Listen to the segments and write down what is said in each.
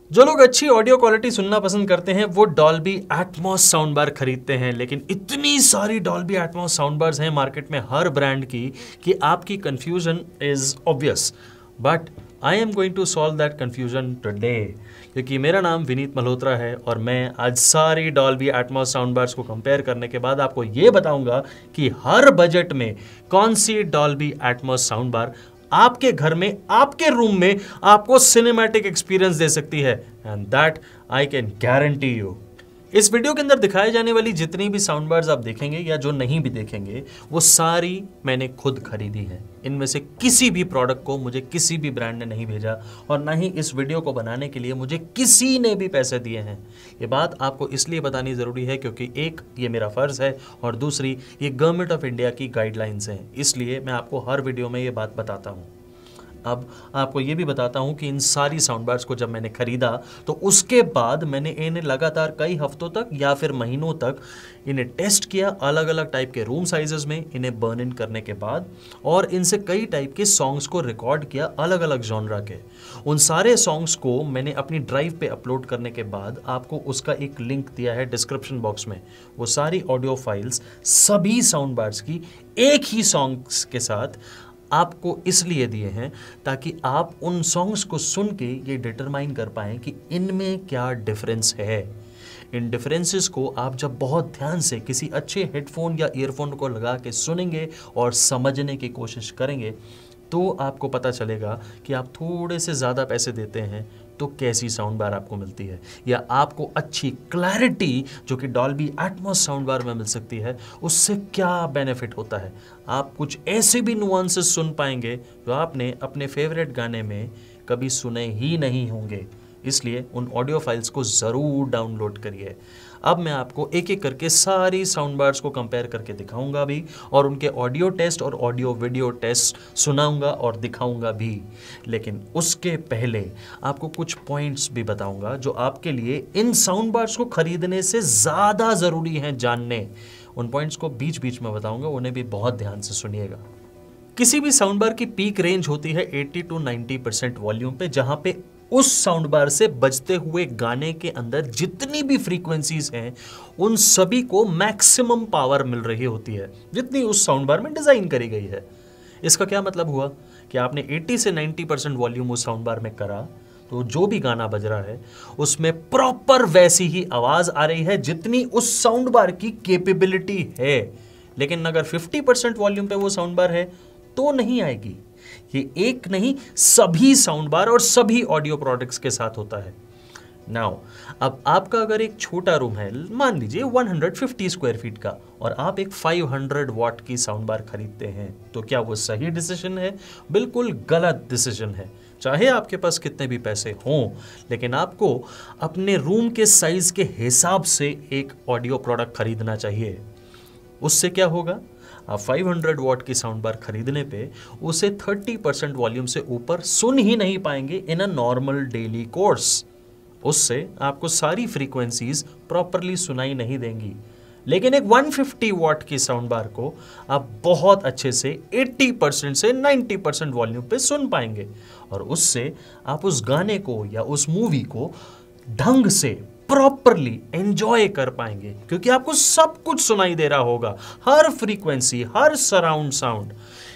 जो लोग अच्छी ऑडियो क्वालिटी सुनना पसंद करते हैं वो डॉल्बी एटमॉस साउंड बार खरीदते हैं, लेकिन इतनी सारी डॉल्बी एटमॉस साउंड बार्स हैं मार्केट में हर ब्रांड की कि आपकी confusion is obvious. But I am going to solve that confusion today, क्योंकि मेरा नाम विनीत मल्होत्रा है और मैं आज सारी डॉल्बी एटमॉस साउंड बार्स को कंपेयर करने के बाद आपको ये बताऊंगा कि हर बजट में कौन सी डॉल्बी एटमॉस साउंड बार आपके घर में, आपके रूम में आपको सिनेमैटिक एक्सपीरियंस दे सकती है, and that I can guarantee you. इस वीडियो के अंदर दिखाए जाने वाली जितनी भी साउंड बार्स आप देखेंगे या जो नहीं भी देखेंगे वो सारी मैंने खुद खरीदी है। इनमें से किसी भी प्रोडक्ट को मुझे किसी भी ब्रांड ने नहीं भेजा और ना ही इस वीडियो को बनाने के लिए मुझे किसी ने भी पैसे दिए हैं। ये बात आपको इसलिए बतानी ज़रूरी है क्योंकि एक, ये मेरा फ़र्ज़ है और दूसरी, ये गवर्नमेंट ऑफ इंडिया की गाइडलाइंस हैं, इसलिए मैं आपको हर वीडियो में ये बात बताता हूँ। अब आपको ये भी बताता हूँ कि इन सारी साउंड बार्स को जब मैंने ख़रीदा तो उसके बाद मैंने इन्हें लगातार कई हफ्तों तक या फिर महीनों तक इन्हें टेस्ट किया, अलग अलग टाइप के रूम साइजेस में इन्हें बर्न इन करने के बाद, और इनसे कई टाइप के सॉन्ग्स को रिकॉर्ड किया अलग अलग जॉनरा के। उन सारे सॉन्ग्स को मैंने अपनी ड्राइव पे अपलोड करने के बाद आपको उसका एक लिंक दिया है डिस्क्रिप्शन बॉक्स में। वो सारी ऑडियो फाइल्स सभी साउंड बार्स की एक ही सॉन्ग्स के साथ आपको इसलिए दिए हैं ताकि आप उन सॉन्ग्स को सुन के ये डिटरमाइन कर पाएं कि इनमें क्या डिफरेंस है। इन डिफरेंसेस को आप जब बहुत ध्यान से किसी अच्छे हेडफोन या ईयरफोन को लगा के सुनेंगे और समझने की कोशिश करेंगे तो आपको पता चलेगा कि आप थोड़े से ज़्यादा पैसे देते हैं तो कैसी साउंड बार आपको मिलती है, या आपको अच्छी क्लैरिटी जो कि डॉल्बी एटमॉस साउंड बार में मिल सकती है उससे क्या बेनिफिट होता है। आप कुछ ऐसे भी नुआंसेस सुन पाएंगे जो आपने अपने फेवरेट गाने में कभी सुने ही नहीं होंगे। इसलिए उन ऑडियो फाइल्स को ज़रूर डाउनलोड करिए। अब मैं आपको एक एक करके सारी साउंड बार्स को कंपेयर करके दिखाऊंगा भी और उनके ऑडियो टेस्ट और ऑडियो वीडियो टेस्ट सुनाऊंगा और दिखाऊंगा भी। लेकिन उसके पहले आपको कुछ पॉइंट्स भी बताऊंगा जो आपके लिए इन साउंड बार्स को खरीदने से ज़्यादा ज़रूरी हैं जानने। उन पॉइंट्स को बीच बीच में बताऊंगा, उन्हें भी बहुत ध्यान से सुनिएगा। किसी भी साउंड बार की पीक रेंज होती है 80 to 90% वॉल्यूम पे, जहां पे उस साउंड बार से बजते हुए गाने के अंदर जितनी भी फ्रीक्वेंसीज हैं उन सभी को मैक्सिमम पावर मिल रही होती है जितनी उस साउंड बार में डिजाइन करी गई है। इसका क्या मतलब हुआ कि आपने 80 से 90% वॉल्यूम उस साउंड बार में करा तो जो भी गाना बज रहा है उसमें प्रॉपर वैसी ही आवाज आ रही है जितनी उस साउंड बार की कैपेबिलिटी है। लेकिन अगर 50% वॉल्यूम पे वो साउंड बार है तो नहीं आएगी। ये एक नहीं, सभी साउंड बार और सभी ऑडियो प्रोडक्ट्स के साथ होता है। नाउ अब आपका अगर एक छोटा रूम है, मान लीजिए 150 स्क्वायर फीट का, और आप एक 500 वॉट की साउंड बार खरीदते हैं तो क्या वो सही डिसीजन है? बिल्कुल गलत डिसीजन है। चाहे आपके पास कितने भी पैसे हों, लेकिन आपको अपने रूम के साइज के हिसाब से एक ऑडियो प्रोडक्ट खरीदना चाहिए। उससे क्या होगा, आप 500 वॉट की साउंड बार खरीदने पे उसे 30% वॉल्यूम से ऊपर सुन ही नहीं पाएंगे in a normal daily course. उससे आपको सारी फ्रीक्वेंसीज प्रॉपरली सुनाई नहीं देंगी। लेकिन एक 150 वॉट की साउंड बार को आप बहुत अच्छे से 80% से 90% वॉल्यूम पे सुन पाएंगे, और उससे आप उस गाने को या उस मूवी को ढंग से प्रॉपरली एंजॉय कर पाएंगे, क्योंकि आपको सब कुछ सुनाई दे रहा होगा, हर फ्रीक्वेंसी, हर सराउंड साउंड।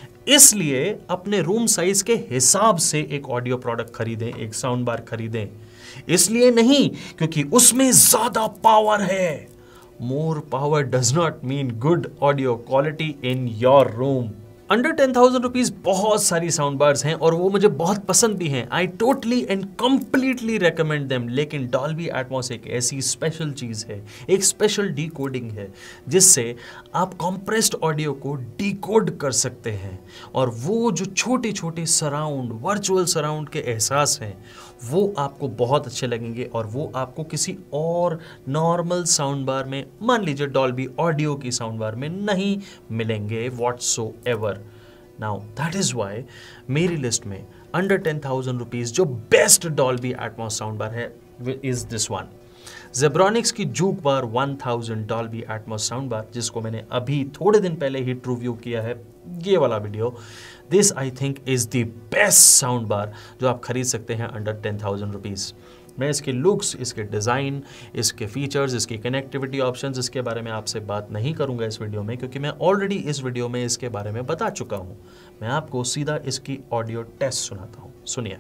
इसलिए अपने रूम साइज के हिसाब से एक ऑडियो प्रोडक्ट खरीदें, एक साउंड बार खरीदें। इसलिए नहीं क्योंकि उसमें ज्यादा पावर है। More power does not mean good audio quality in your room. Under 10,000 rupees बहुत सारी साउंड बार्स हैं और वो मुझे बहुत पसंद भी हैं। I totally and completely recommend them. लेकिन डॉल्बी एटमॉस एक ऐसी स्पेशल चीज है, एक स्पेशल डिकोडिंग है जिससे आप कॉम्प्रेस्ड ऑडियो को डिकोड कर सकते हैं, और वो जो छोटे छोटे सराउंड, वर्चुअल सराउंड के एहसास हैं वो आपको बहुत अच्छे लगेंगे, और वो आपको किसी और नॉर्मल साउंड बार में, मान लीजिए डॉल्बी ऑडियो की साउंड बार में, नहीं मिलेंगे whatsoever. Now that is why मेरी लिस्ट में अंडर 10,000 रुपीज जो best Dolby Atmos sound bar है इज दिस वन, जेब्रॉनिक्स की juke bar 1000 Dolby Atmos sound bar, जिसको मैंने अभी थोड़े दिन पहले ही रिव्यू किया है, ये वाला video. This I think is the best sound bar जो आप खरीद सकते हैं अंडर 10,000 रुपीज। मैं इसके लुक्स, इसके डिज़ाइन, इसके फीचर्स, इसकी कनेक्टिविटी ऑप्शंस, इसके बारे में आपसे बात नहीं करूंगा इस वीडियो में, क्योंकि मैं ऑलरेडी इस वीडियो में इसके बारे में बता चुका हूं। मैं आपको सीधा इसकी ऑडियो टेस्ट सुनाता हूं, सुनिए।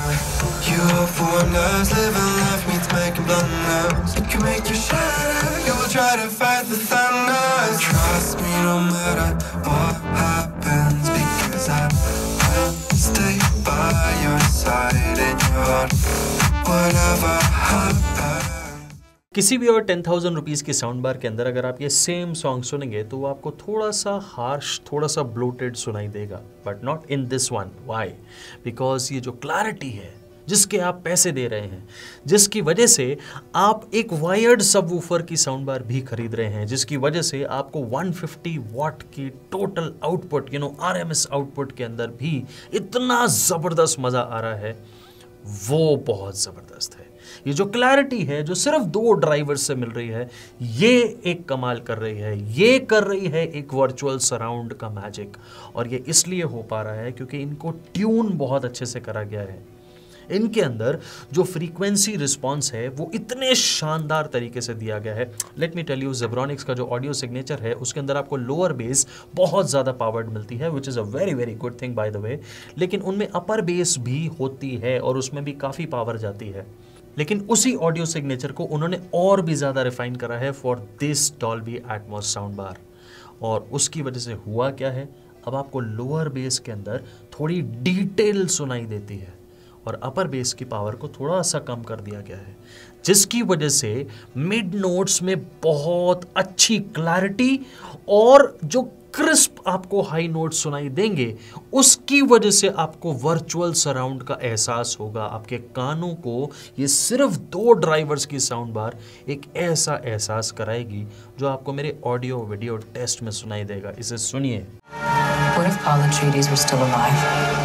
किसी भी और 10,000 रुपीज़ की साउंड बार के अंदर अगर आप ये सेम सॉन्ग सुनेंगे तो वो आपको थोड़ा सा हार्श, थोड़ा सा ब्लोटेड सुनाई देगा, but not in this one. Why? Because ये जो क्लैरिटी है जिसके आप पैसे दे रहे हैं, जिसकी वजह से आप एक वायर्ड सबवूफर की साउंड बार भी खरीद रहे हैं, जिसकी वजह से आपको 150 वॉट की टोटल आउटपुट, RMS आउटपुट के अंदर भी इतना ज़बरदस्त मज़ा आ रहा है, वो बहुत ज़बरदस्त है। ये जो क्लैरिटी है जो सिर्फ 2 ड्राइवर्स से मिल रही है, ये एक कमाल कर रही है। ये कर रही है एक वर्चुअल सराउंड का मैजिक, और ये इसलिए हो पा रहा है क्योंकि इनको ट्यून बहुत अच्छे से करा गया है। इनके अंदर जो फ्रीक्वेंसी रिस्पॉन्स है वो इतने शानदार तरीके से दिया गया है। Let me tell you, Zebronics का जो ऑडियो सिग्नेचर है उसके अंदर आपको लोअर बेस बहुत ज़्यादा पावर्ड मिलती है, which is a very very good thing by the way. लेकिन उनमें अपर बेस भी होती है और उसमें भी काफ़ी पावर जाती है। लेकिन उसी ऑडियो सिग्नेचर को उन्होंने और भी ज़्यादा रिफाइन करा है for this Dolby Atmos sound bar. और उसकी वजह से हुआ क्या है, अब आपको लोअर बेस के अंदर थोड़ी डिटेल सुनाई देती है और अपर बेस की पावर को थोड़ा सा कम कर दिया गया है, जिसकी वजह से मिड नोट्स में बहुत अच्छी क्लैरिटी और जो क्रिस्प आपको हाई नोट सुनाई देंगे, उसकी वजह से आपको वर्चुअल सराउंड का एहसास होगा। आपके कानों को ये सिर्फ 2 ड्राइवर्स की साउंड बार एक ऐसा एहसास कराएगी जो आपको मेरे ऑडियो वीडियो टेस्ट में सुनाई देगा। इसे सुनिए। What if Paul Atreides were still alive?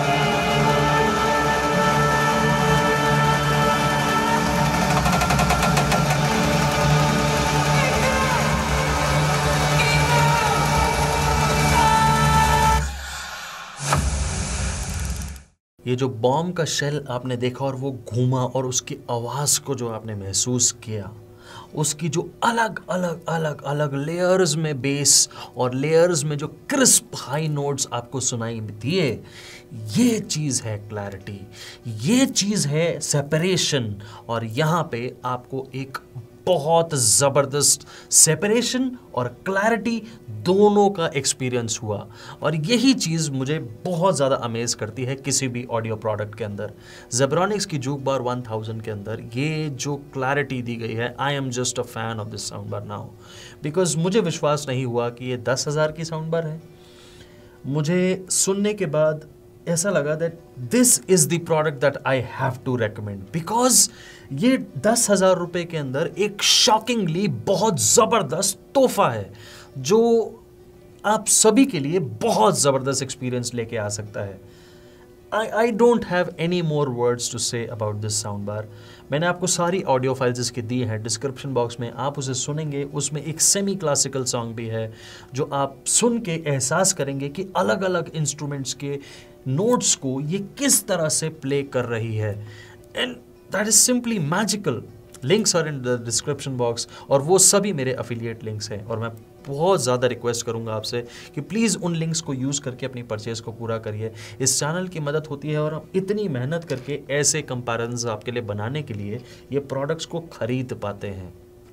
ये जो बॉम्ब का शेल आपने देखा और वो घूमा और उसकी आवाज़ को जो आपने महसूस किया, उसकी जो अलग अलग अलग अलग लेयर्स में बेस और लेयर्स में जो क्रिस्प हाई नोट्स आपको सुनाई दिए, ये चीज़ है क्लैरिटी, ये चीज़ है सेपरेशन। और यहाँ पे आपको एक बहुत ज़बरदस्त सेपरेशन और क्लैरिटी दोनों का एक्सपीरियंस हुआ। और यही चीज़ मुझे बहुत ज़्यादा अमेज़ करती है किसी भी ऑडियो प्रोडक्ट के अंदर। ज़ेब्रॉनिक्स की जूक बार 1000 के अंदर ये जो क्लैरिटी दी गई है, I am just a fan of this sound bar now, because मुझे विश्वास नहीं हुआ कि ये 10,000 की साउंड बार है। मुझे सुनने के बाद ऐसा लगा that this is the product that I have to recommend, because ये 10,000 रुपये के अंदर एक शॉकिंगली बहुत ज़बरदस्त तोहफा है जो आप सभी के लिए बहुत ज़बरदस्त एक्सपीरियंस लेके आ सकता है। I don't have any more words to say about this sound bar. मैंने आपको सारी ऑडियो फाइल्स इसकी दी हैं डिस्क्रिप्शन बॉक्स में, आप उसे सुनेंगे। उसमें एक सेमी क्लासिकल सॉन्ग भी है जो आप सुन के एहसास करेंगे कि अलग अलग इंस्ट्रूमेंट्स के नोट्स को ये किस तरह से प्ले कर रही है, and that is simply magical. Links are in the description box और वो सभी मेरे अफिलिएट लिंक्स हैं। और मैं बहुत ज़्यादा रिक्वेस्ट करूंगा आपसे कि प्लीज़ उन लिंक्स को यूज़ करके अपनी परचेज़ को पूरा करिए। इस चैनल की मदद होती है और हम इतनी मेहनत करके ऐसे कंपैरिजन्स आपके लिए बनाने के लिए ये प्रोडक्ट्स को खरीद पाते हैं।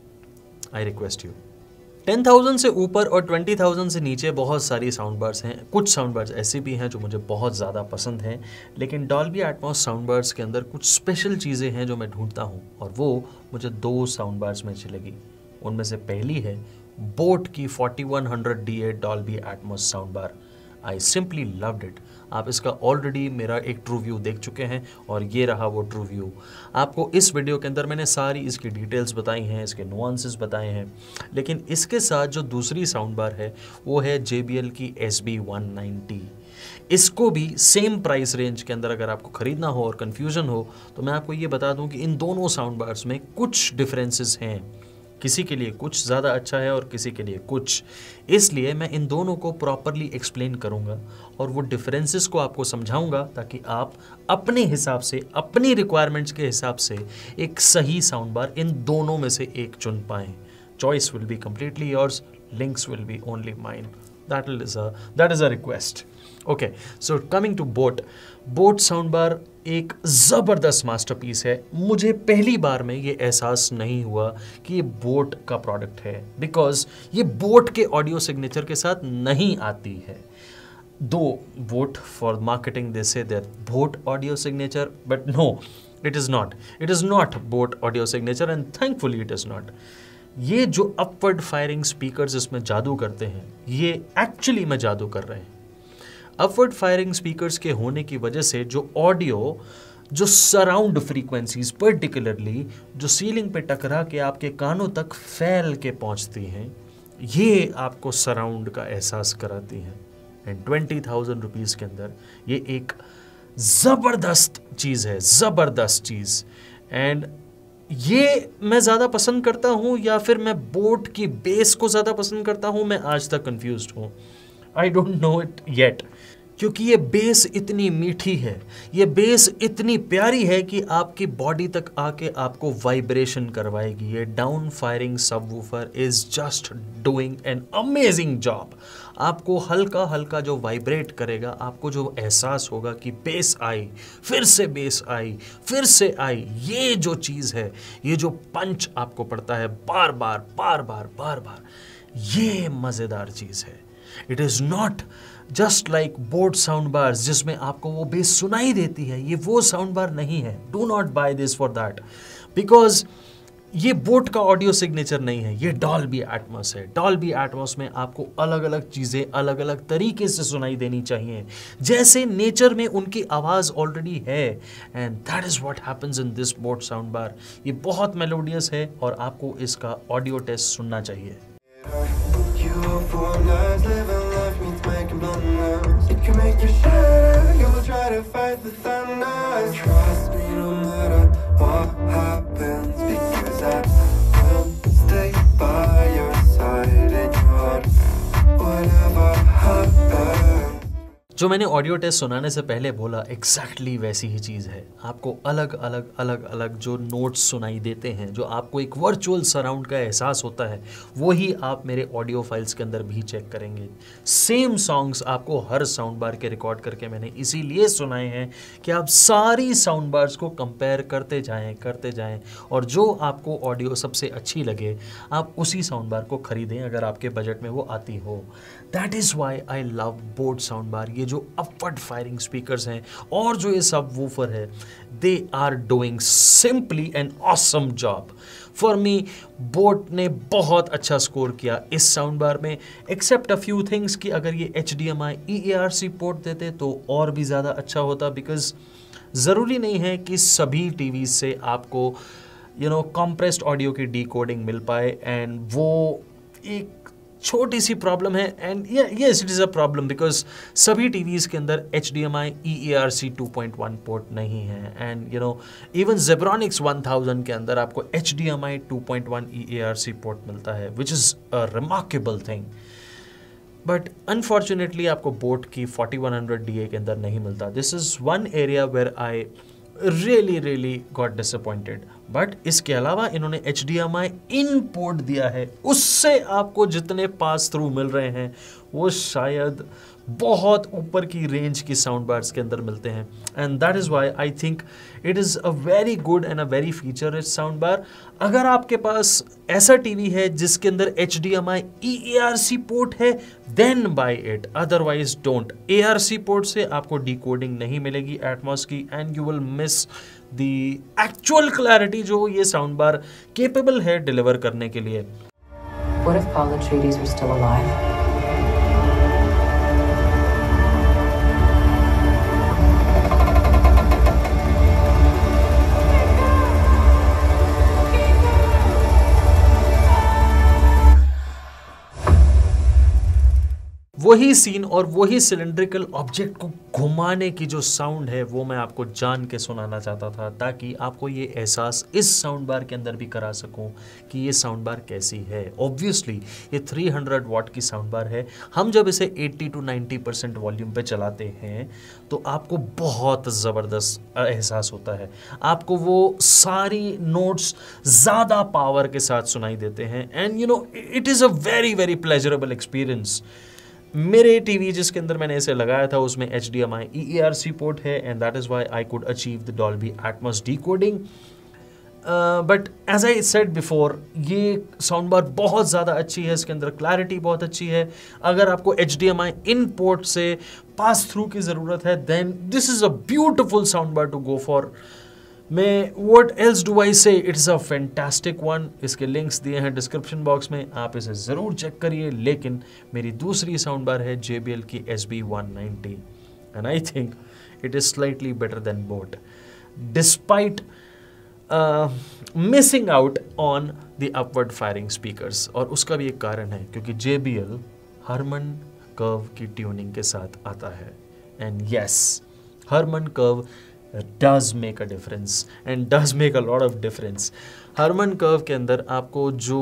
I request you. 10,000 से ऊपर और 20,000 से नीचे बहुत सारी साउंड बार्स हैं। कुछ साउंड बार्स ऐसे भी हैं जो मुझे बहुत ज़्यादा पसंद हैं, लेकिन डॉल्बी एटमॉस साउंड बार्स के अंदर कुछ स्पेशल चीज़ें हैं जो मैं ढूंढता हूँ, और वो मुझे 2 साउंड बार्स में चलेगी। उनमें से पहली है बोट की 4100 DA Dolby Atmos sound bar. I simply loved it. आप इसका ऑलरेडी मेरा एक ट्रू व्यू देख चुके हैं और ये रहा वो ट्रू व्यू। आपको इस वीडियो के अंदर मैंने सारी इसकी डिटेल्स बताई हैं, इसके नुआंसेस बताए हैं, लेकिन इसके साथ जो दूसरी साउंड बार है वो है JBL की SB190। इसको भी सेम प्राइस रेंज के अंदर अगर आपको ख़रीदना हो और कन्फ्यूज़न हो तो मैं आपको ये बता दूं कि इन दोनों साउंड बार्स में कुछ डिफरेंसेस हैं। किसी के लिए कुछ ज़्यादा अच्छा है और किसी के लिए कुछ। इसलिए मैं इन दोनों को प्रॉपरली एक्सप्लेन करूँगा और वो डिफरेंसेस को आपको समझाऊंगा ताकि आप अपने हिसाब से, अपनी रिक्वायरमेंट्स के हिसाब से एक सही साउंड बार इन दोनों में से एक चुन पाएँ। Choice will be completely yours, links will be only mine. That is a request. Okay, so coming to Boat. Boat sound bar एक ज़बरदस्त मास्टरपीस है। मुझे पहली बार में ये एहसास नहीं हुआ कि ये बोट का प्रोडक्ट है, बिकॉज ये बोट के ऑडियो सिग्नेचर के साथ नहीं आती है। दो boat for marketing they say that Boat audio signature, but no, it is not Boat audio signature and thankfully it is not. ये जो अपवर्ड फायरिंग स्पीकर्स इसमें जादू करते हैं, ये एक्चुअली में जादू कर रहे हैं। अपवर्ड फायरिंग स्पीकर्स के होने की वजह से जो ऑडियो, जो सराउंड फ्रीक्वेंसीज पर्टिकुलरली जो सीलिंग पे टकरा के आपके कानों तक फैल के पहुंचती हैं, ये आपको सराउंड का एहसास कराती हैं। एंड 20,000 रुपीज़ के अंदर ये एक ज़बरदस्त चीज़ है, ज़बरदस्त चीज़। एंड ये मैं ज़्यादा पसंद करता हूँ या फिर मैं बोट की बेस को ज़्यादा पसंद करता हूँ, मैं आज तक कंफ्यूज्ड हूँ। I don't know it yet, क्योंकि ये बेस इतनी मीठी है, ये बेस इतनी प्यारी है कि आपकी बॉडी तक आके आपको वाइब्रेशन करवाएगी। ये down firing subwoofer is just doing an amazing job. आपको हल्का हल्का जो वाइब्रेट करेगा, आपको जो एहसास होगा कि बेस आई, फिर से बेस आई, फिर से आई, ये जो चीज़ है, ये जो पंच आपको पड़ता है बार बार बार बार बार बार, ये मज़ेदार चीज़ है। It is not just like Boat sound bars जिसमें आपको वो बेस सुनाई देती है, ये वो साउंड बार नहीं है। Do not buy this for that, because ये बोट का ऑडियो सिग्नेचर नहीं है, ये डॉल्बी एटमॉस है। डॉल्बी एटमॉस में आपको अलग अलग चीज़ें अलग अलग तरीके से सुनाई देनी चाहिए, जैसे नेचर में उनकी आवाज़ ऑलरेडी है। And that is what happens in this Boat sound bar. ये बहुत मेलोडियस है और आपको इसका ऑडियो टेस्ट सुनना चाहिए। जो मैंने ऑडियो टेस्ट सुनाने से पहले बोला, एग्जैक्टली वैसी ही चीज़ है। आपको अलग अलग जो नोट्स सुनाई देते हैं, जो आपको एक वर्चुअल सराउंड का एहसास होता है, वही आप मेरे ऑडियो फाइल्स के अंदर भी चेक करेंगे। सेम सॉन्ग्स आपको हर साउंड बार के रिकॉर्ड करके मैंने इसीलिए सुनाए हैं कि आप सारी साउंड बार्स को कंपेयर करते जाएं और जो आपको ऑडियो सबसे अच्छी लगे आप उसी साउंड बार को खरीदें अगर आपके बजट में वो आती हो। That is why I love Boat sound bar. ये जो अपवर्ड फायरिंग स्पीकर्स हैं और जो ये सब वूफर है, they are doing simply an awesome job for me. Boat ने बहुत अच्छा स्कोर किया इस साउंड बार में, एक्सेप्ट अ फ्यू थिंग्स कि अगर ये HDMI EARC पोर्ट देते तो और भी ज़्यादा अच्छा होता, बिकॉज ज़रूरी नहीं है कि सभी टीवी से आपको कॉम्प्रेस्ड ऑडियो की डिकोडिंग मिल पाए। एंड वो एक छोटी सी प्रॉब्लम है। And yes, it is a problem because सभी टीवीज़ के अंदर HDMI EARC 2.1 पोर्ट नहीं है। एंड इवन Zebronics 1000 के अंदर आपको HDMI 2.1 EARC पोर्ट मिलता है, which is a remarkable thing. But unfortunately आपको बोट की 4100 DA के अंदर नहीं मिलता। This is one area where I really got disappointed। But इसके अलावा इन्होंने HDMI इन पोर्ट दिया है, उससे आपको जितने पास थ्रू मिल रहे हैं वो शायद बहुत ऊपर की रेंज की साउंड बार्स के अंदर मिलते हैं। And that is why I think it is a very good and a very feature rich sound bar. अगर आपके पास ऐसा टीवी है जिसके अंदर HDMI EARC पोर्ट है, then buy it, otherwise don't. ARC port से आपको डिकोडिंग नहीं मिलेगी एटमॉस की, and you will miss the actual clarity जो ये साउंड बार केपेबल है डिलीवर करने के लिए। What if Paul Atreides were still alive? वो वही सीन और वही सिलेंड्रिकल ऑब्जेक्ट को घुमाने की जो साउंड है वो मैं आपको जान के सुनाना चाहता था, ताकि आपको ये एहसास इस साउंड बार के अंदर भी करा सकूं कि ये साउंड बार कैसी है। ऑब्वियसली ये 300 वॉट की साउंड बार है। हम जब इसे 80 to 90% वॉल्यूम पे चलाते हैं तो आपको बहुत ज़बरदस्त एहसास होता है। आपको वो सारी नोट्स ज़्यादा पावर के साथ सुनाई देते हैं and you know it is a very very pleasurable experience. मेरे टीवी जिसके अंदर मैंने इसे लगाया था उसमें HDMI EERC पोर्ट है and that is why I could achieve the Dolby Atmos decoding. But as I said before, ये साउंड बार बहुत ज़्यादा अच्छी है, इसके अंदर क्लैरिटी बहुत अच्छी है। अगर आपको HDMI इन पोर्ट से पास थ्रू की ज़रूरत है then this is a beautiful sound bar to go for. मैं what else do I say, it's a fantastic one. इसके लिंक्स दिए हैं डिस्क्रिप्शन बॉक्स में, आप इसे ज़रूर चेक करिए। लेकिन मेरी दूसरी साउंड बार है JBL की SB190 and I think it is slightly better than Boat despite missing out on the upward firing speakers. और उसका भी एक कारण है क्योंकि JBL हरमन कर्व की ट्यूनिंग के साथ आता है and yes, Harman curve does make a difference and does make a lot of difference. Harman curve के अंदर आपको जो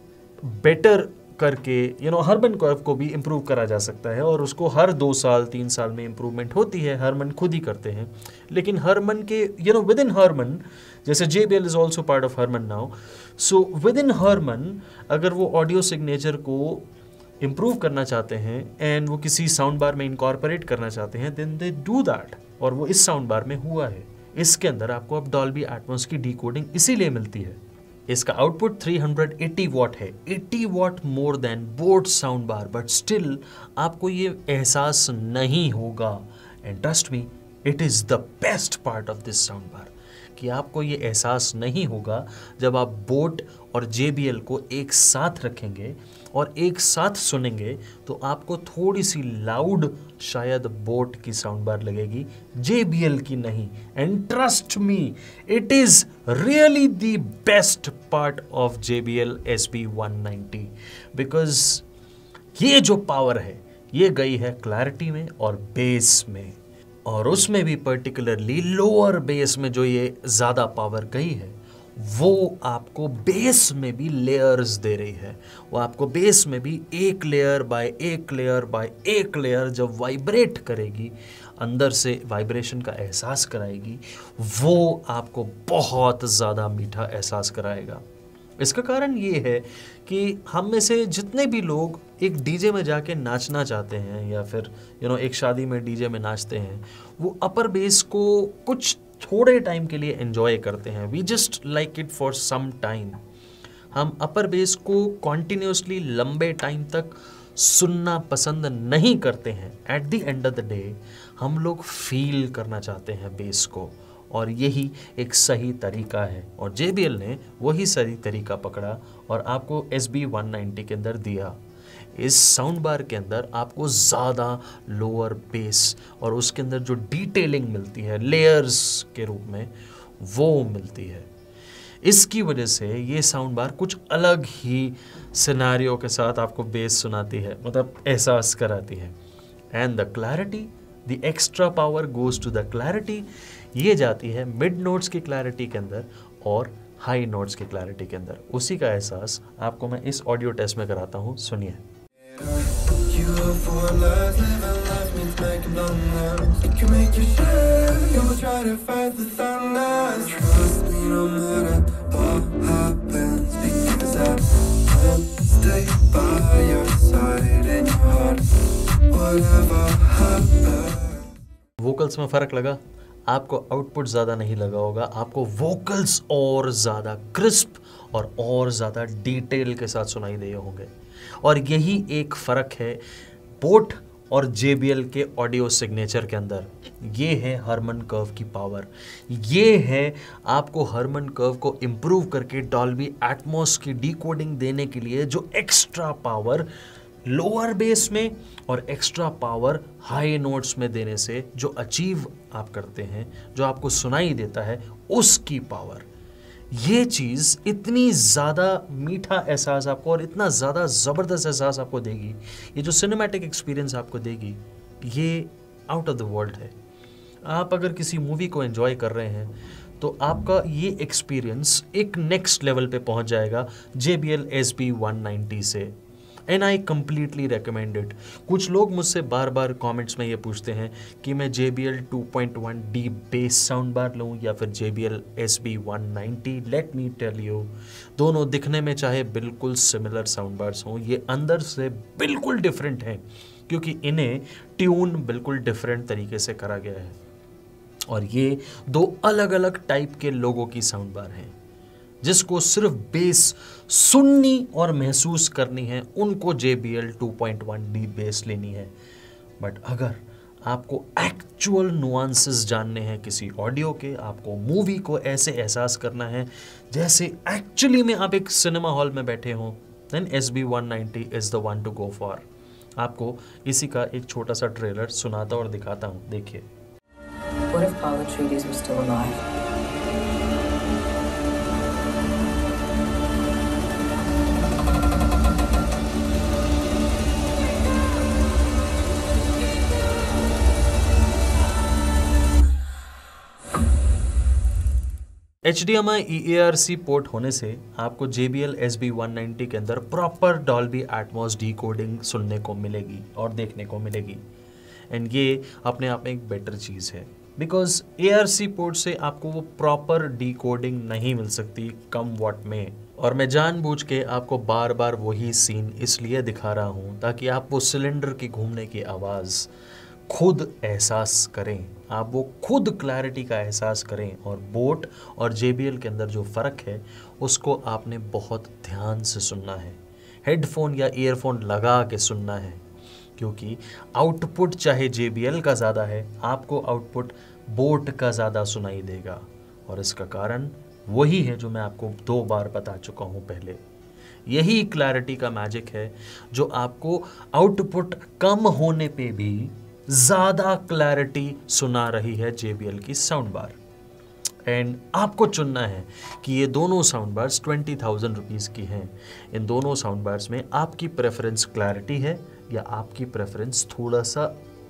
बेटर करके हरमन कर्व को भी इम्प्रूव करा जा सकता है और उसको हर 2 साल 3 साल में इम्प्रूवमेंट होती है। हरमन खुद ही करते हैं। लेकिन हरमन के विद इन हरमन, जैसे JBL is also part of Harman now, so with in Harman अगर वो ऑडियो सिग्नेचर को इम्प्रूव करना चाहते हैं एंड वो किसी साउंड बार में इनकॉर्पोरेट करना चाहते हैं देन दे डू दैट, और वो इस साउंड बार में हुआ है। इसके अंदर आपको अब डॉल्बी एटमॉस की डिकोडिंग इसीलिए मिलती है। इसका आउटपुट 380 वॉट है, 80 watt more than Boat sound bar, but still आपको ये एहसास नहीं होगा and trust me it is the best part of this sound bar कि आपको ये एहसास नहीं होगा जब आप बोट और JBL को एक साथ रखेंगे और एक साथ सुनेंगे तो आपको थोड़ी सी लाउड शायद बोट की साउंड बार लगेगी, JBL की नहीं। And trust me it is really the best part of JBL SB190 because ये जो पावर है ये गई है क्लैरिटी में और बेस में, और उसमें भी पर्टिकुलरली लोअर बेस में जो ये ज़्यादा पावर गई है वो आपको बेस में भी लेयर्स दे रही है। वो आपको बेस में भी एक लेयर बाय एक लेयर बाय एक लेयर जब वाइब्रेट करेगी, अंदर से वाइब्रेशन का एहसास कराएगी, वो आपको बहुत ज़्यादा मीठा एहसास कराएगा। इसका कारण ये है कि हम में से जितने भी लोग एक डीजे में जाके नाचना चाहते हैं या फिर एक शादी में डीजे में नाचते हैं, वो अपर बेस को कुछ थोड़े टाइम के लिए एंजॉय करते हैं। We just like it for some time. हम अपर बेस को कॉन्टिन्यूसली लंबे टाइम तक सुनना पसंद नहीं करते हैं। At the end of the day हम लोग फील करना चाहते हैं बेस को, और यही एक सही तरीका है। और JBL ने वही सही तरीका पकड़ा और आपको SB190 के अंदर दिया। इस साउंड बार के अंदर आपको ज़्यादा लोअर बेस और उसके अंदर जो डिटेलिंग मिलती है लेयर्स के रूप में वो मिलती है। इसकी वजह से ये साउंड बार कुछ अलग ही सिनेरियो के साथ आपको बेस सुनाती है, मतलब एहसास कराती है। And the clarity, the extra power goes to the clarity. ये जाती है मिड नोट्स की क्लैरिटी के अंदर और हाई नोट्स की क्लैरिटी के अंदर। उसी का एहसास आपको मैं इस ऑडियो टेस्ट में कराता हूँ, सुनिए। वोकल्स में फ़र्क लगा? आपको आउटपुट ज़्यादा नहीं लगा होगा, आपको वोकल्स और ज़्यादा क्रिस्प और ज़्यादा डिटेल के साथ सुनाई दे होंगे। और यही एक फ़र्क है बोट और JBL के ऑडियो सिग्नेचर के अंदर। ये है हरमन कर्व की पावर। ये है आपको हरमन कर्व को इम्प्रूव करके डॉल्बी एटमॉस की डिकोडिंग देने के लिए जो एक्स्ट्रा पावर लोअर बेस में और एक्स्ट्रा पावर हाई नोट्स में देने से जो अचीव आप करते हैं, जो आपको सुनाई देता है, उसकी पावर। ये चीज़ इतनी ज़्यादा मीठा एहसास आपको और इतना ज़्यादा ज़बरदस्त एहसास आपको देगी, ये जो सिनेमैटिक एक्सपीरियंस आपको देगी, ये आउट ऑफ द वर्ल्ड है। आप अगर किसी मूवी को एंजॉय कर रहे हैं तो आपका ये एक्सपीरियंस एक नेक्स्ट लेवल पे पहुंच जाएगा JBL SB190 से। And I completely recommend it. कुछ लोग मुझसे बार बार कमेंट्स में ये पूछते हैं कि मैं JBL 2.1D base sound bar लूँ या फिर JBL SB190। Let me tell you, दोनों दिखने में चाहे बिल्कुल सिमिलर साउंड बार्स हों, ये अंदर से बिल्कुल डिफरेंट हैं क्योंकि इन्हें ट्यून बिल्कुल डिफरेंट तरीके से करा गया है। और ये दो अलग अलग टाइप के लोगों की साउंड बार हैं। जिसको सिर्फ बेस सुननी और महसूस करनी है उनको JBL 2.1D बेस लेनी है। बट अगर आपको एक्चुअल नुआंसेस जानने हैं किसी ऑडियो के, आपको मूवी को ऐसे एहसास करना है जैसे एक्चुअली में आप एक सिनेमा हॉल में बैठे हों, then SB190 is the one to go for. आपको इसी का एक छोटा सा ट्रेलर सुनाता और दिखाता हूँ, देखिए। What if Paul Atreides were still alive? HDMI EARC port होने से आपको JBL SB190 के अंदर प्रॉपर डॉल्बी एटमॉस डिकोडिंग सुनने को मिलेगी और देखने को मिलेगी। एंड ये अपने आप में एक बेटर चीज़ है बिकॉज ARC पोर्ट से आपको वो प्रॉपर डिकोडिंग नहीं मिल सकती कम वॉट में। और मैं जानबूझ के आपको बार बार वही सीन इसलिए दिखा रहा हूँ ताकि आप वो सिलेंडर की घूमने की आवाज़ खुद एहसास करें, आप वो खुद क्लैरिटी का एहसास करें। और बोट और JBL के अंदर जो फ़र्क है उसको आपने बहुत ध्यान से सुनना है, हेडफोन या ईयरफोन लगा के सुनना है, क्योंकि आउटपुट चाहे JBL का ज़्यादा है, आपको आउटपुट बोट का ज़्यादा सुनाई देगा। और इसका कारण वही है जो मैं आपको 2 बार बता चुका हूँ पहले। यही क्लैरिटी का मैजिक है जो आपको आउटपुट कम होने पे भी ज़्यादा क्लैरिटी सुना रही है JBL की साउंड बार। एंड आपको चुनना है कि ये दोनों साउंड बार्स 20,000 रुपीज़ की हैं। इन दोनों साउंड बार्स में आपकी प्रेफरेंस क्लैरिटी है या आपकी प्रेफरेंस थोड़ा सा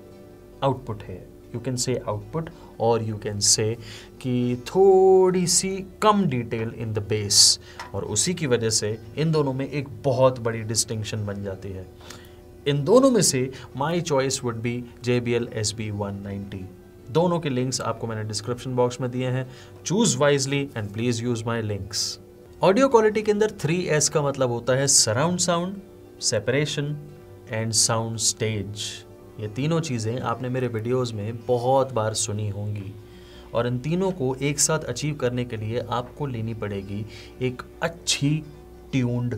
आउटपुट है। यू कैन से आउटपुट और यू कैन से कि थोड़ी सी कम डिटेल इन द बेस। और उसी की वजह से इन दोनों में एक बहुत बड़ी डिस्टिंक्शन बन जाती है। इन दोनों में से my choice would be JBL SB190। दोनों के लिंक्स आपको मैंने डिस्क्रिप्शन बॉक्स में दिए हैं। Choose wisely and please use my links. Audio quality के अंदर 3S का मतलब होता है surround sound, separation and sound stage. ये तीनों चीज़ें आपने मेरे वीडियोस में बहुत बार सुनी होंगी और इन तीनों को एक साथ अचीव करने के लिए आपको लेनी पड़ेगी एक अच्छी ट्यून्ड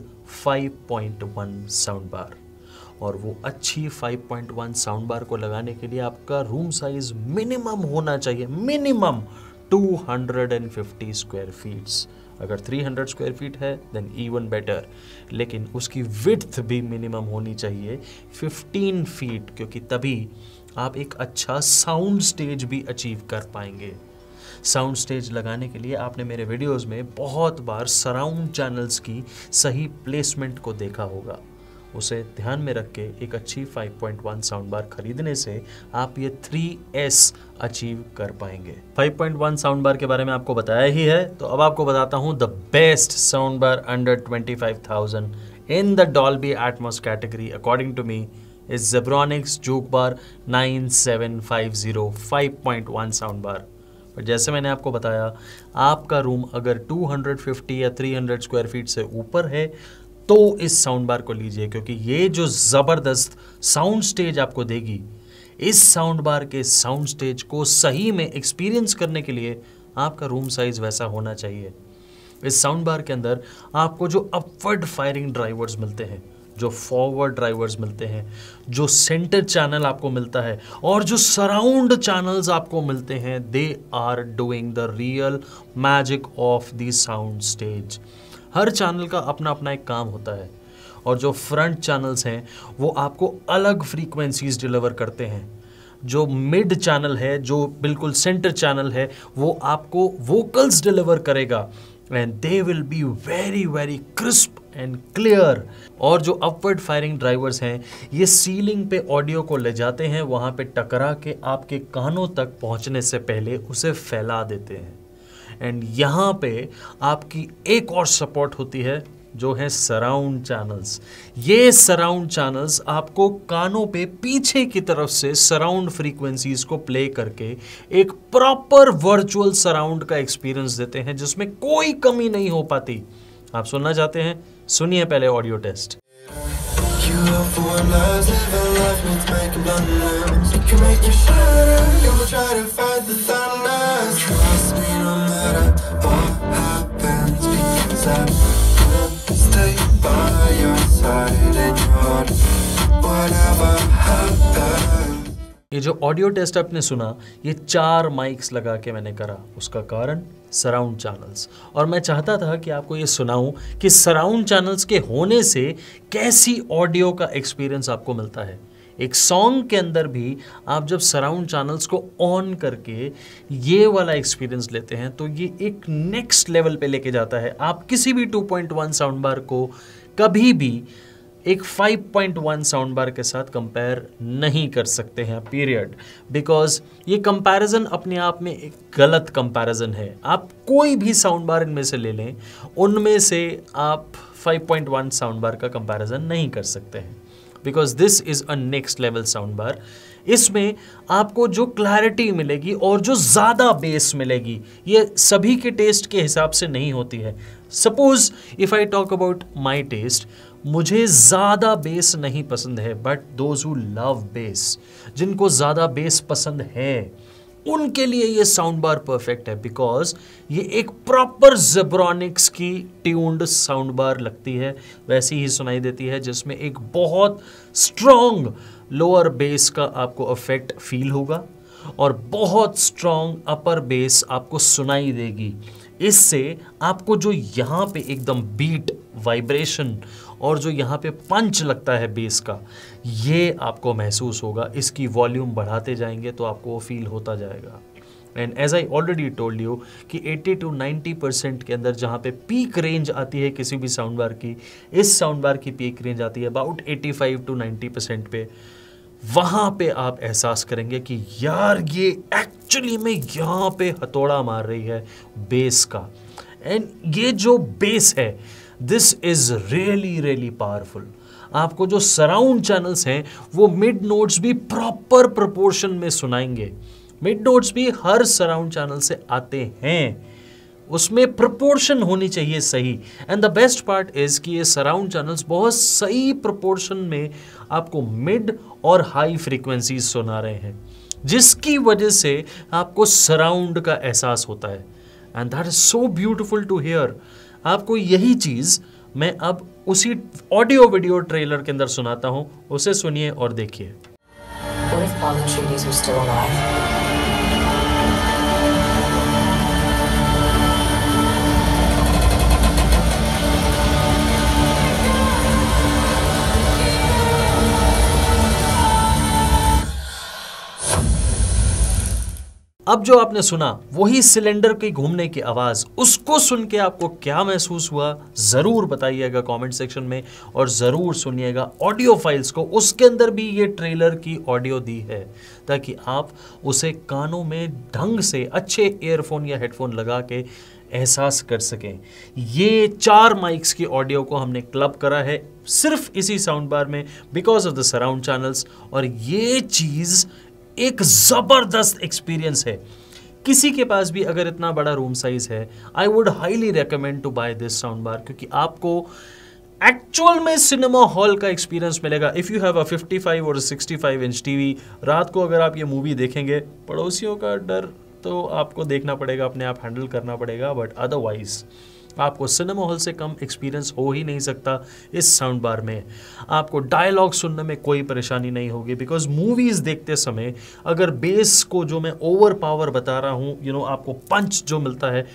5.1 साउंड बार। और वो अच्छी 5.1 साउंड बार को लगाने के लिए आपका रूम साइज मिनिमम होना चाहिए, मिनिमम 250 स्क्वायर फीट्स। अगर 300 स्क्वायर फीट है देन इवन बेटर, लेकिन उसकी विड्थ भी मिनिमम होनी चाहिए 15 फीट, क्योंकि तभी आप एक अच्छा साउंड स्टेज भी अचीव कर पाएंगे। साउंड स्टेज लगाने के लिए आपने मेरे वीडियोस में बहुत बार सराउंड चैनल्स की सही प्लेसमेंट को देखा होगा। उसे ध्यान में रख के एक अच्छी 5.1 साउंड बार खरीदने से आप ये 3S अचीव कर पाएंगे। 5.1 साउंड बार के बारे में आपको बताया ही है, तो अब आपको बताता हूँ the best sound bar under 25,000 in the Dolby Atmos category according to me is Zebronics Juke Bar 9750 5.1 sound bar. पर जैसे मैंने आपको बताया, आपका रूम अगर 250 या 300 स्क्वायर फीट से ऊपर है तो इस साउंड बार को लीजिए, क्योंकि ये जो ज़बरदस्त साउंड स्टेज आपको देगी, इस साउंड बार के साउंड स्टेज को सही में एक्सपीरियंस करने के लिए आपका रूम साइज वैसा होना चाहिए। इस साउंड बार के अंदर आपको जो अपवर्ड फायरिंग ड्राइवर्स मिलते हैं, जो फॉरवर्ड ड्राइवर्स मिलते हैं, जो सेंटर चैनल आपको मिलता है और जो सराउंड चैनल्स आपको मिलते हैं, they are doing the real magic of the sound stage. हर चैनल का अपना अपना एक काम होता है और जो फ्रंट चैनल्स हैं वो आपको अलग फ्रीक्वेंसीज डिलीवर करते हैं। जो मिड चैनल है, जो बिल्कुल सेंटर चैनल है, वो आपको वोकल्स डिलीवर करेगा। And they will be very very crisp and clear. और जो अपवर्ड फायरिंग ड्राइवर्स हैं ये सीलिंग पे ऑडियो को ले जाते हैं, वहाँ पे टकरा के आपके कानों तक पहुँचने से पहले उसे फैला देते हैं। एंड यहाँ पे आपकी एक और सपोर्ट होती है जो है सराउंड चैनल्स। ये सराउंड चैनल्स आपको कानों पे पीछे की तरफ से सराउंड फ्रीक्वेंसीज को प्ले करके एक प्रॉपर वर्चुअल सराउंड का एक्सपीरियंस देते हैं जिसमें कोई कमी नहीं हो पाती। आप सुनना चाहते हैं? सुनिए पहले ऑडियो टेस्ट। ये जो ऑडियो टेस्ट आपने सुना ये 4 माइक्स लगा के मैंने करा, उसका कारण सराउंड चैनल्स। और मैं चाहता था कि आपको ये सुनाऊं कि सराउंड चैनल्स के होने से कैसी ऑडियो का एक्सपीरियंस आपको मिलता है। एक सॉन्ग के अंदर भी आप जब सराउंड चैनल्स को ऑन करके ये वाला एक्सपीरियंस लेते हैं तो ये एक नेक्स्ट लेवल पे लेके जाता है। आप किसी भी 2.1 साउंड बार को कभी भी एक 5.1 साउंड बार के साथ कंपेयर नहीं कर सकते हैं, पीरियड। बिकॉज ये कंपैरिजन अपने आप में एक गलत कंपैरिजन है। आप कोई भी साउंड बार इनमें से ले लें, उनमें से आप 5.1 साउंड बार का कंपैरिजन नहीं कर सकते हैं, because this is a next level sound bar. इसमें आपको जो क्लैरिटी मिलेगी और जो ज़्यादा बेस मिलेगी ये सभी के टेस्ट के हिसाब से नहीं होती है। Suppose if I talk about my taste, मुझे ज़्यादा बेस नहीं पसंद है, but those who love bass, जिनको ज़्यादा बेस पसंद है, उनके लिए ये साउंड बार परफेक्ट है। बिकॉज ये एक प्रॉपर जेब्रॉनिक्स की ट्यून्ड साउंड बार लगती है, वैसी ही सुनाई देती है, जिसमें एक बहुत स्ट्रॉन्ग लोअर बेस का आपको इफेक्ट फील होगा और बहुत स्ट्रॉन्ग अपर बेस आपको सुनाई देगी। इससे आपको जो यहाँ पे एकदम बीट, वाइब्रेशन और जो यहाँ पे पंच लगता है बेस का, ये आपको महसूस होगा। इसकी वॉल्यूम बढ़ाते जाएंगे तो आपको वो फील होता जाएगा। And as I already told you कि 80 to 90% के अंदर जहाँ पे पीक रेंज आती है किसी भी साउंड बार की, इस साउंड बार की पीक रेंज आती है अबाउट 85 to 90% पे। वहाँ पे आप एहसास करेंगे कि यार ये एक्चुअली में यहाँ पे हथौड़ा मार रही है बेस का। एंड ये जो बेस है, this is really really powerful. आपको जो सराउंड चैनल्स हैं वो मिड नोट्स भी प्रॉपर प्रोपोर्शन में सुनाएंगे। मिड नोट्स भी हर सराउंड चैनल से आते हैं, उसमें प्रोपोर्शन होनी चाहिए सही। And the best part is कि ये सराउंड चैनल्स बहुत सही प्रोपोर्शन में आपको मिड और हाई फ्रीक्वेंसीज सुना रहे हैं, जिसकी वजह से आपको सराउंड का एहसास होता है। And that is so beautiful to hear. आपको यही चीज़ मैं अब उसी ऑडियो वीडियो ट्रेलर के अंदर सुनाता हूं, उसे सुनिए और देखिए। What if Paul Atreides was still alive? अब जो आपने सुना वही सिलेंडर के घूमने की आवाज, उसको सुन के आपको क्या महसूस हुआ जरूर बताइएगा कमेंट सेक्शन में, और जरूर सुनिएगा ऑडियो फाइल्स को। उसके अंदर भी ये ट्रेलर की ऑडियो दी है ताकि आप उसे कानों में ढंग से अच्छे ईयरफोन या हेडफोन लगा के एहसास कर सकें। ये 4 माइक्स की ऑडियो को हमने क्लब करा है सिर्फ इसी साउंड बार में because of the surround channels, और ये चीज़ एक ज़बरदस्त एक्सपीरियंस है। किसी के पास भी अगर इतना बड़ा रूम साइज है, I would highly recommend to buy this sound bar, क्योंकि आपको एक्चुअल में सिनेमा हॉल का एक्सपीरियंस मिलेगा। इफ़ यू हैव अ 55 और 65 इंच टीवी, रात को अगर आप ये मूवी देखेंगे, पड़ोसियों का डर तो आपको देखना पड़ेगा, अपने आप हैंडल करना पड़ेगा, बट अदरवाइज आपको सिनेमा हॉल से कम एक्सपीरियंस हो ही नहीं सकता इस साउंड बार में। आपको डायलॉग सुनने में कोई परेशानी नहीं होगी, बिकॉज मूवीज़ देखते समय अगर बेस को जो मैं ओवर पावर बता रहा हूँ, आपको पंच जो मिलता है,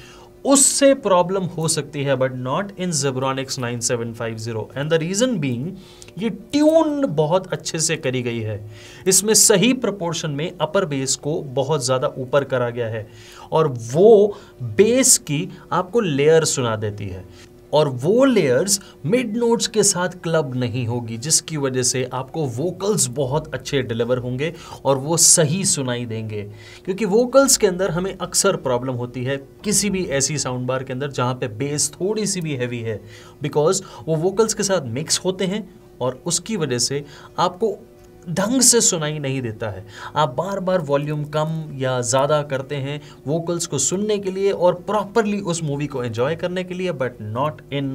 उससे प्रॉब्लम हो सकती है, but not in Zebronics 9750। And the reason being, ये ट्यून बहुत अच्छे से करी गई है। इसमें सही प्रोपोर्शन में अपर बेस को बहुत ज़्यादा ऊपर करा गया है और वो बेस की आपको लेयर सुना देती है, और वो लेयर्स मिड नोट्स के साथ क्लब नहीं होगी, जिसकी वजह से आपको वोकल्स बहुत अच्छे डिलीवर होंगे और वो सही सुनाई देंगे। क्योंकि वोकल्स के अंदर हमें अक्सर प्रॉब्लम होती है किसी भी ऐसी साउंड बार के अंदर जहाँ पे बेस थोड़ी सी भी हैवी है, बिकॉज वो वोकल्स के साथ मिक्स होते हैं और उसकी वजह से आपको ढंग से सुनाई नहीं देता है। आप बार बार वॉल्यूम कम या ज़्यादा करते हैं वोकल्स को सुनने के लिए और प्रॉपरली उस मूवी को एंजॉय करने के लिए, but not in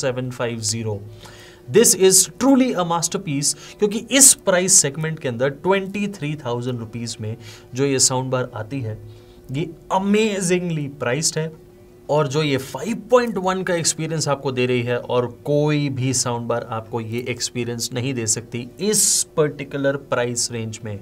9750। This is truly a masterpiece, क्योंकि इस प्राइस सेगमेंट के अंदर 23,000 रुपीज़ में जो ये साउंड बार आती है, ये अमेजिंगली प्राइस्ड है। और जो ये 5.1 का एक्सपीरियंस आपको दे रही है, और कोई भी साउंड बार आपको ये एक्सपीरियंस नहीं दे सकती इस पर्टिकुलर प्राइस रेंज में।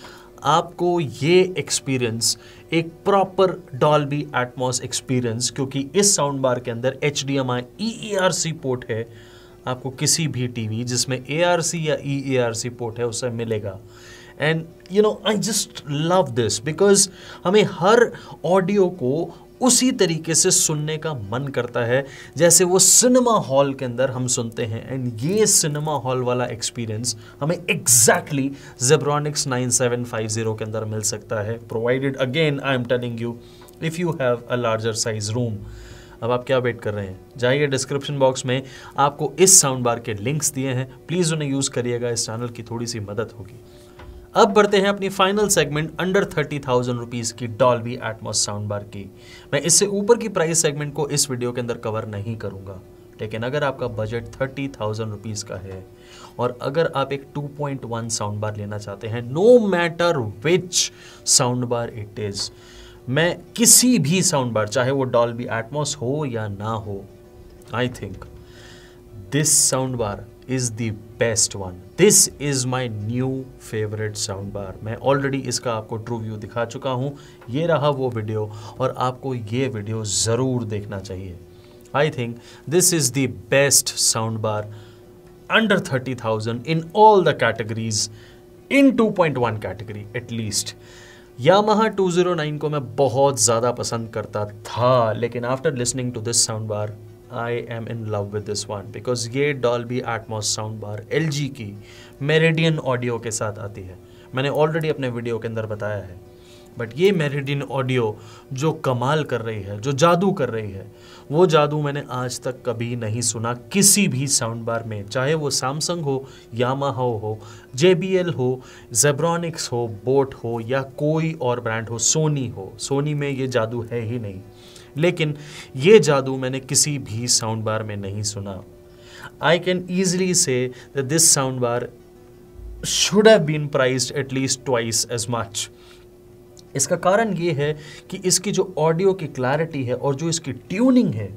आपको ये एक्सपीरियंस एक प्रॉपर डॉल्बी एटमॉस एक्सपीरियंस, क्योंकि इस साउंड बार के अंदर HDMI EARC पोर्ट है, आपको किसी भी टीवी जिसमें ARC या EARC पोर्ट है उससे मिलेगा। And you know, I just love this बिकॉज हमें हर ऑडियो को उसी तरीके से सुनने का मन करता है जैसे वो सिनेमा हॉल के अंदर हम सुनते हैं। एंड ये सिनेमा हॉल वाला एक्सपीरियंस हमें एग्जैक्टली Zebronics 9750 के अंदर मिल सकता है, provided again I am telling you if you have a larger size room. अब आप क्या वेट कर रहे हैं? जाइए डिस्क्रिप्शन बॉक्स में, आपको इस साउंड बार के लिंक्स दिए हैं, प्लीज़ उन्हें यूज़ करिएगा, इस चैनल की थोड़ी सी मदद होगी। अब बढ़ते हैं अपनी फाइनल सेगमेंट अंडर 30,000 रुपीज़ की डॉल्बी एटमॉस साउंड बार की। मैं इससे ऊपर की प्राइस सेगमेंट को इस वीडियो के अंदर कवर नहीं करूंगा, लेकिन अगर आपका बजट 30,000 रुपीज़ का है और अगर आप एक 2.1 साउंड बार लेना चाहते हैं, no matter which sound bar it is, मैं किसी भी साउंड बार, चाहे वो डॉल्बी एटमॉस हो या ना हो, I think this sound bar is the best one. This is my new favorite sound bar. मैं ऑलरेडी इसका आपको ट्रू व्यू दिखा चुका हूँ, ये रहा वो वीडियो, और आपको ये वीडियो ज़रूर देखना चाहिए। I think this is the best sound bar under 30,000 in all the categories, in 2.1 category at least. Yamaha 209 को मैं बहुत ज़्यादा पसंद करता था, लेकिन after listening to this sound bar I am in love with this one because ये Dolby Atmos sound bar LG की Meridian ऑडियो के साथ आती है। मैंने ऑलरेडी अपने वीडियो के अंदर बताया है, बट ये Meridian ऑडियो जो कमाल कर रही है, जो जादू कर रही है, वो जादू मैंने आज तक कभी नहीं सुना किसी भी साउंड बार में, चाहे वो Samsung हो, Yamaha हो, JBL हो, Zebronics हो, बोट हो या कोई और ब्रांड हो, सोनी हो। सोनी में ये जादू है ही नहीं, लेकिन ये जादू मैंने किसी भी साउंड बार में नहीं सुना। I can easily say that this sound bar should have been priced at least twice as much. इसका कारण ये है कि इसकी जो ऑडियो की क्लैरिटी है और जो इसकी ट्यूनिंग है,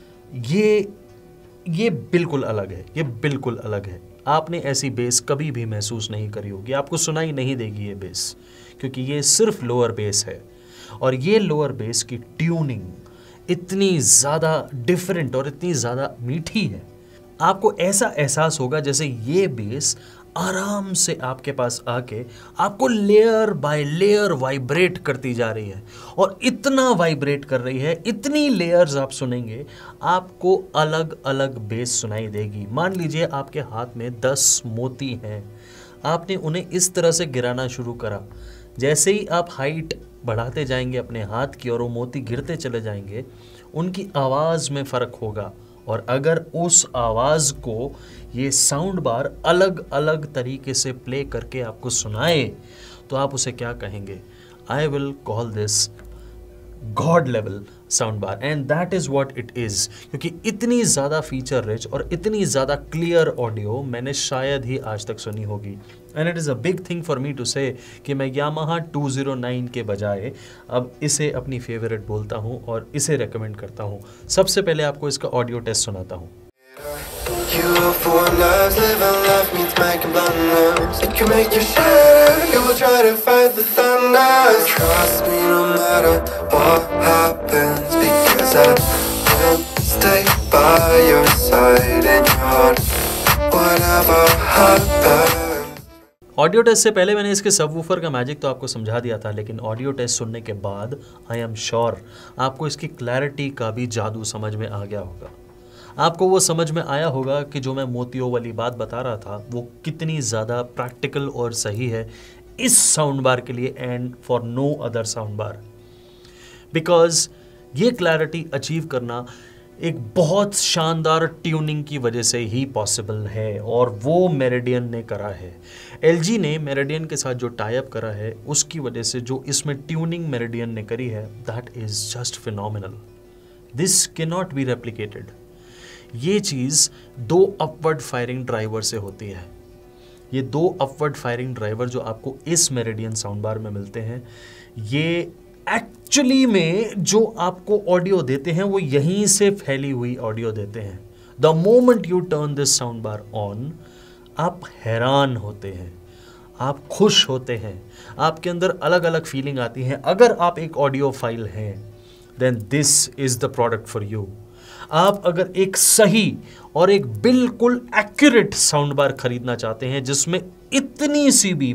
ये बिल्कुल अलग है, ये बिल्कुल अलग है। आपने ऐसी बेस कभी भी महसूस नहीं करी होगी, आपको सुनाई नहीं देगी ये बेस, क्योंकि ये सिर्फ लोअर बेस है, और ये लोअर बेस की ट्यूनिंग इतनी ज़्यादा डिफरेंट और इतनी ज़्यादा मीठी है, आपको ऐसा एहसास होगा जैसे ये बेस आराम से आपके पास आके आपको लेयर बाय लेयर वाइब्रेट करती जा रही है, और इतना वाइब्रेट कर रही है, इतनी लेयर्स आप सुनेंगे, आपको अलग अलग बेस सुनाई देगी। मान लीजिए आपके हाथ में 10 मोती हैं, आपने उन्हें इस तरह से गिराना शुरू करा, जैसे ही आप हाइट बढ़ाते जाएंगे अपने हाथ की और वो मोती गिरते चले जाएंगे, उनकी आवाज़ में फ़र्क होगा। और अगर उस आवाज़ को ये साउंड बार अलग अलग तरीके से प्ले करके आपको सुनाए, तो आप उसे क्या कहेंगे? I will call this god level sound bar, and that is what it is. क्योंकि इतनी ज़्यादा फीचर रिच और इतनी ज़्यादा क्लियर ऑडियो मैंने शायद ही आज तक सुनी होगी। And it is a big thing for me to say कि मैं Yamaha 209 के बजाय अब इसे अपनी फेवरेट बोलता हूँ और इसे रेकमेंड करता हूँ। सबसे पहले आपको इसका ऑडियो टेस्ट सुनाता हूँ। You hope for one life, living life means making blunders. It can make you shatter, you will try to fight the thunder. Trust me no matter what happens, because I will stay by your side in your heart, whatever happens. Audio test से पहले मैंने इसके subwoofer का magic तो आपको समझा दिया था, लेकिन ऑडियो टेस्ट सुनने के बाद आई एम श्योर आपको इसकी क्लैरिटी का भी जादू समझ में आ गया होगा। आपको वो समझ में आया होगा कि जो मैं मोतियों वाली बात बता रहा था वो कितनी ज़्यादा प्रैक्टिकल और सही है इस साउंड बार के लिए and for no other sound bar, because ये क्लैरिटी अचीव करना एक बहुत शानदार ट्यूनिंग की वजह से ही पॉसिबल है, और वो मेरिडियन ने करा है। एलजी ने मेरिडियन के साथ जो टाई अप करा है उसकी वजह से जो इसमें ट्यूनिंग मेरिडियन ने करी है, that is just phenomenal. This can not be replicated. ये चीज़ 2 अपवर्ड फायरिंग ड्राइवर से होती है। ये 2 अपवर्ड फायरिंग ड्राइवर जो आपको इस मेरिडियन साउंड बार में मिलते हैं, ये एक्चुअली में जो आपको ऑडियो देते हैं वो यहीं से फैली हुई ऑडियो देते हैं। The moment you turn this sound bar on, आप हैरान होते हैं, आप खुश होते हैं, आपके अंदर अलग अलग फीलिंग आती हैं। अगर आप एक ऑडियो फाइल हैं, then this is the product for you. आप अगर एक सही और एक बिल्कुल एक्यूरेट साउंड बार खरीदना चाहते हैं जिसमें इतनी सी भी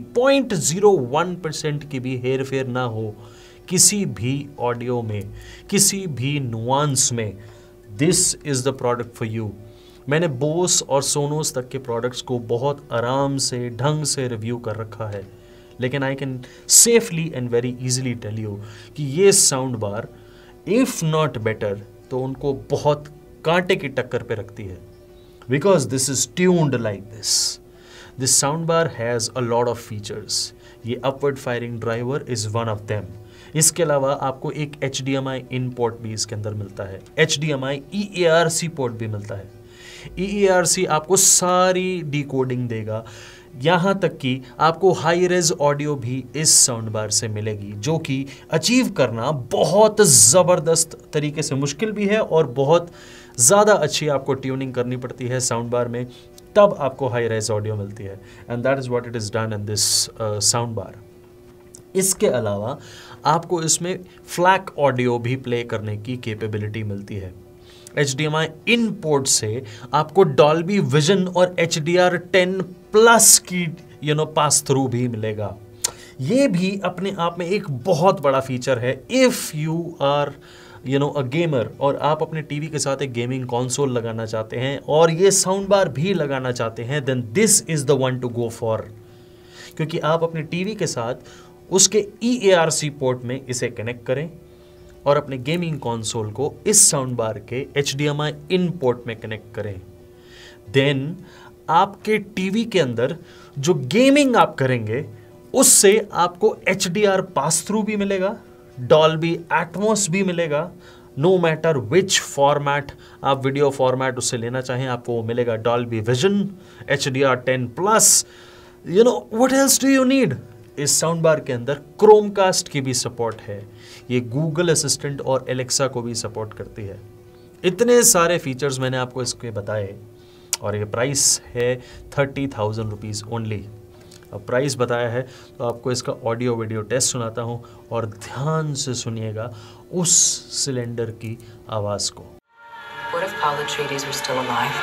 0.01% की भी हेर फेर ना हो किसी भी ऑडियो में, किसी भी नुआंस में, this is the product for you. मैंने बोस और सोनोस तक के प्रोडक्ट्स को बहुत आराम से ढंग से रिव्यू कर रखा है, लेकिन I can safely and very easily tell you कि ये sound bar if not better तो उनको बहुत कांटे की टक्कर पे रखती है, because this is tuned like this. This sound bar has a lot of features. ये upward firing driver is one of them. इसके अलावा आपको एक HDMI इन पोर्ट भी इसके अंदर मिलता है, HDMI EARC पोर्ट भी मिलता है। EARC आपको सारी डिकोडिंग देगा, यहाँ तक कि आपको हाई रेज ऑडियो भी इस साउंड बार से मिलेगी, जो कि अचीव करना बहुत ज़बरदस्त तरीके से मुश्किल भी है और बहुत ज़्यादा अच्छी आपको ट्यूनिंग करनी पड़ती है साउंड बार में, तब आपको हाई रेज ऑडियो मिलती है। And that is what it is done in this sound bar. इसके अलावा आपको इसमें फ्लैक ऑडियो भी प्ले करने की कैपेबिलिटी मिलती है। HDMI इन पोर्ट से आपको डॉल्बी विजन और HDR10+ की पास थ्रू भी मिलेगा। ये भी अपने आप में एक बहुत बड़ा फीचर है। If you are a gamer और आप अपने टीवी के साथ एक गेमिंग कंसोल लगाना चाहते हैं और ये साउंड बार भी लगाना चाहते हैं, then this is the one to go for, क्योंकि आप अपने टीवी के साथ उसके EARC पोर्ट में इसे कनेक्ट करें और अपने गेमिंग कंसोल को इस साउंड बार के HDMI इन पोर्ट में कनेक्ट करें। देन आपके टीवी के अंदर जो गेमिंग आप करेंगे उससे आपको HDR पास थ्रू भी मिलेगा, डॉल्बी एटमॉस भी मिलेगा। नो मैटर विच फॉर्मेट आप वीडियो फॉर्मेट उससे लेना चाहें, आपको वो मिलेगा। Dolby vision, HDR10+, what else do you need. इस साउंड बार के अंदर क्रोमकास्ट की भी सपोर्ट है। ये गूगल असिस्टेंट और एलेक्सा को भी सपोर्ट करती है। इतने सारे फीचर्स मैंने आपको इसके बताए और ये प्राइस है 30,000 रुपीज़ ओनली। अब प्राइस बताया है तो आपको इसका ऑडियो वीडियो टेस्ट सुनाता हूँ और ध्यान से सुनिएगा उस सिलेंडर की आवाज़ को। What if Paul Atreides were still alive?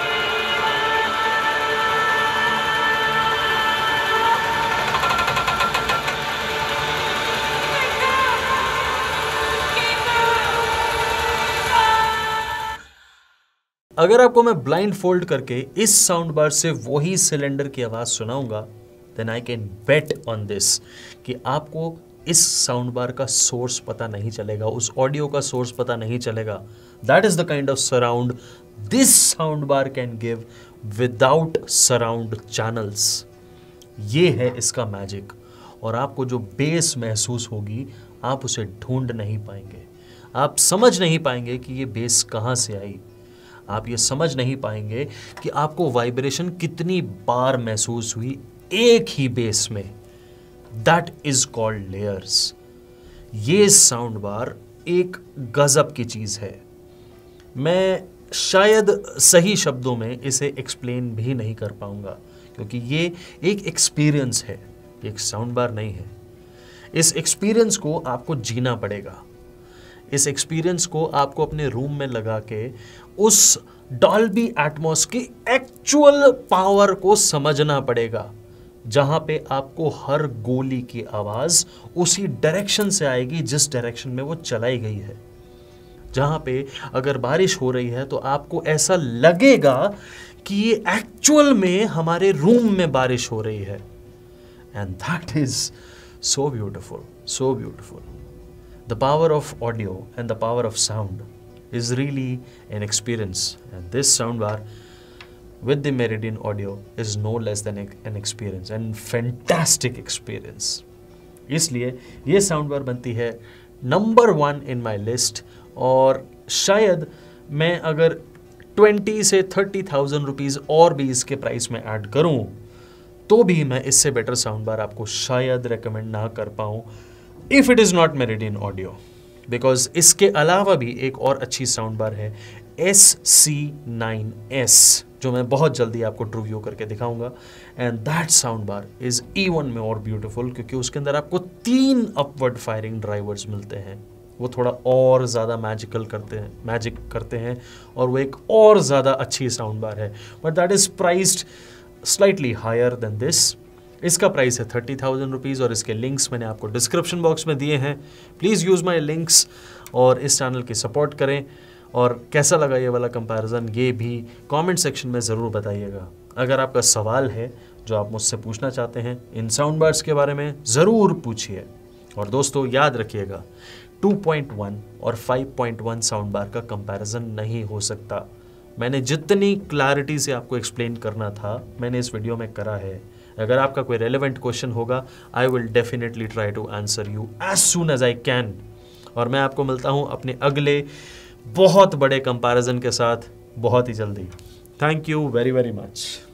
अगर आपको मैं ब्लाइंड फोल्ड करके इस साउंड बार से वही सिलेंडर की आवाज़ सुनाऊंगा, then I can bet on this कि आपको इस साउंड बार का सोर्स पता नहीं चलेगा, उस ऑडियो का सोर्स पता नहीं चलेगा। That is the kind of surround this sound bar can give without surround channels. ये है इसका मैजिक, और आपको जो बेस महसूस होगी आप उसे ढूंढ नहीं पाएंगे, आप समझ नहीं पाएंगे कि ये बेस कहाँ से आई, आप ये समझ नहीं पाएंगे कि आपको वाइब्रेशन कितनी बार महसूस हुई एक ही बेस में। That is called layers. ये साउंड बार एक गजब की चीज़ है। मैं शायद सही शब्दों में इसे एक्सप्लेन भी नहीं कर पाऊंगा, क्योंकि ये एक एक्सपीरियंस है, एक साउंड बार नहीं है। इस एक्सपीरियंस को आपको जीना पड़ेगा। इस एक्सपीरियंस को आपको अपने रूम में लगा के उस डॉल्बी एटमॉस की एक्चुअल पावर को समझना पड़ेगा, जहां पे आपको हर गोली की आवाज उसी डायरेक्शन से आएगी जिस डायरेक्शन में वो चलाई गई है। जहां पे अगर बारिश हो रही है तो आपको ऐसा लगेगा कि ये एक्चुअल में हमारे रूम में बारिश हो रही है। And that is so beautiful, so beautiful. The power of audio and the power of sound is really an experience, and this soundbar with the Meridian audio is no less than an experience and fantastic experience. इसलिए ये soundbar बनती है number 1 in my list, और शायद मैं अगर 20 से 30,000 rupees और भी इसके प्राइस में ऐड करूं तो भी मैं इससे बेटर साउंडबार आपको शायद रेकमेंड ना कर पाऊं if it is not Meridian audio, because इसके अलावा भी एक और अच्छी साउंड बार है SC9S, जो मैं बहुत जल्दी आपको रिव्यू करके दिखाऊंगा। And that sound bar is even more beautiful, क्योंकि उसके अंदर आपको 3 अपवर्ड फायरिंग ड्राइवर्स मिलते हैं। वो थोड़ा और ज़्यादा मैजिक करते हैं और वो एक और ज़्यादा अच्छी साउंड बार है, but that is priced slightly higher than this. इसका प्राइस है 30,000 रुपीज़ और इसके लिंक्स मैंने आपको डिस्क्रिप्शन बॉक्स में दिए हैं। प्लीज़ यूज़ माय लिंक्स और इस चैनल की सपोर्ट करें। और कैसा लगा ये वाला कंपैरिजन, ये भी कमेंट सेक्शन में ज़रूर बताइएगा। अगर आपका सवाल है जो आप मुझसे पूछना चाहते हैं इन साउंड बार्स के बारे में, ज़रूर पूछिए। और दोस्तों याद रखिएगा, 2.1 और 5.1 साउंड बार का कंपैरिजन नहीं हो सकता। मैंने जितनी क्लैरिटी से आपको एक्सप्लेन करना था मैंने इस वीडियो में करा है। अगर आपका कोई रेलेवेंट क्वेश्चन होगा, I will definitely try to answer you as soon as I can. और मैं आपको मिलता हूं अपने अगले बहुत बड़े कंपैरिजन के साथ बहुत ही जल्दी। Thank you very very much.